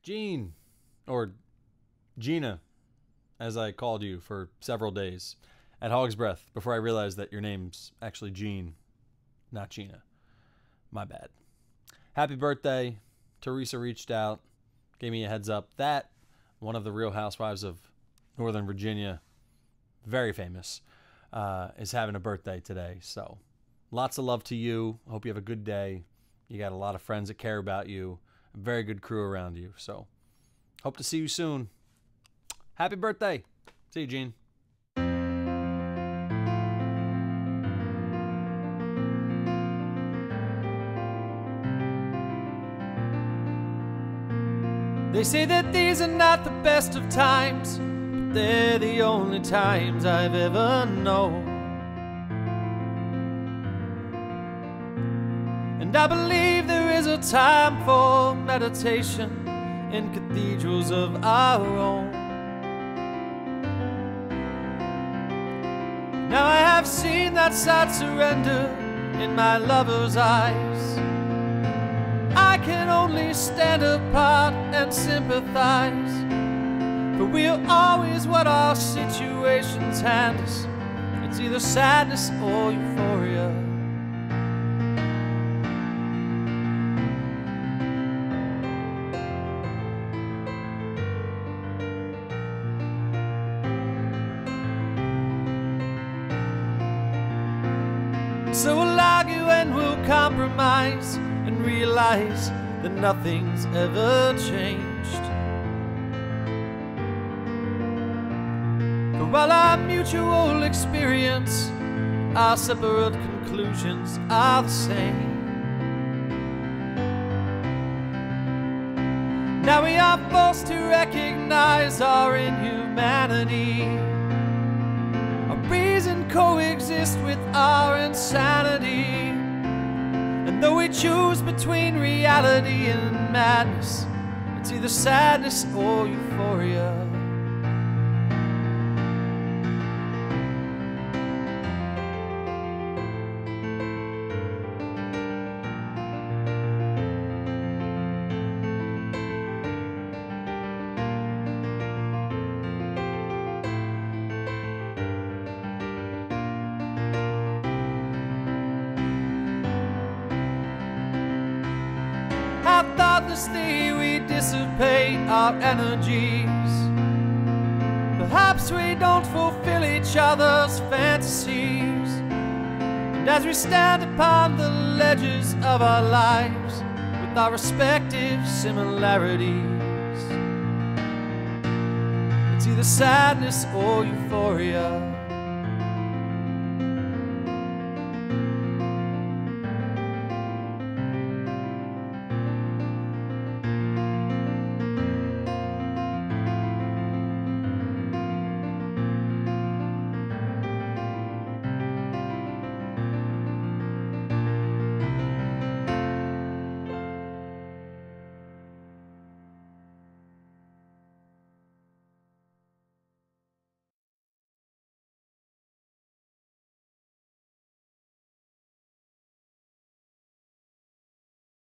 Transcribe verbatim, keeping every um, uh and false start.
Jeanne, or Gina, as I called you for several days at Hog's Breath before I realized that your name's actually Jeanne, not Gina. My bad. Happy birthday. Teresa reached out, gave me a heads up that one of the Real Housewives of Northern Virginia, very famous, uh, is having a birthday today. So lots of love to you. Hope you have a good day. You got a lot of friends that care about you. A very good crew around you. So hope to see you soon. Happy birthday. See you, Jeanne. They say that these are not the best of times, but they're the only times I've ever known. And I believe there is a time for meditation in cathedrals of our own. Now I have seen that sad surrender in my lover's eyes. I can only stand apart and sympathize, for we are always what our situations hand us. It's either sadness or euphoria. So we'll argue and we'll compromise and realize that nothing's ever changed. For while our mutual experience, our separate conclusions are the same. Now we are forced to recognize our inhumanity. Our reason coexists with our insanity. And though we choose between reality and madness, it's either sadness or euphoria. How thoughtlessly we dissipate our energies. Perhaps we don't fulfill each other's fantasies. And as we stand upon the ledges of our lives with our respective similarities, it's either sadness or euphoria.